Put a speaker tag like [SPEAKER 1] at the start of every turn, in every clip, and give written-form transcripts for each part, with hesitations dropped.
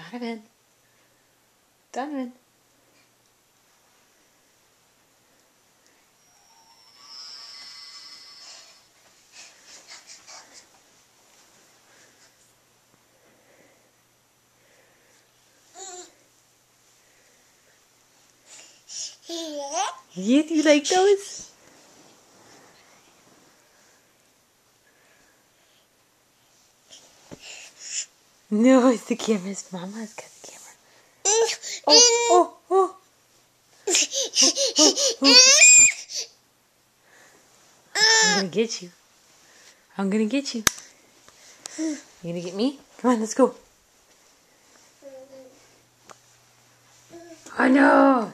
[SPEAKER 1] Donovan. Donovan. Yeah, do you like those? No, it's the camera's mama's got the camera. Oh. I'm gonna get you. I'm gonna get you. You gonna get me? Come on, let's go. Oh no!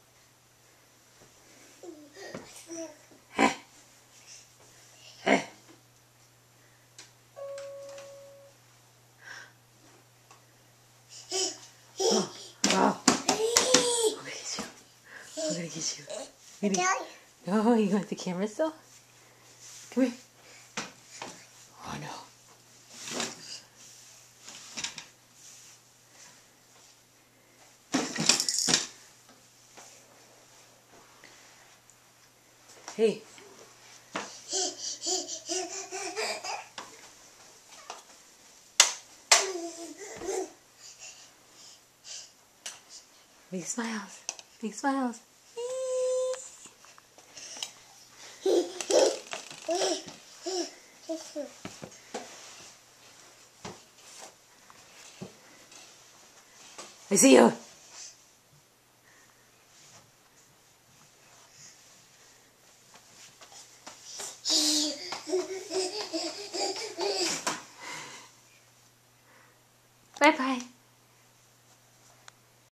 [SPEAKER 1] Oh. I'm gonna get you. Oh, you want the camera still? Come here. Oh no. Hey. Big smiles. Big smiles. I see you. Bye-bye.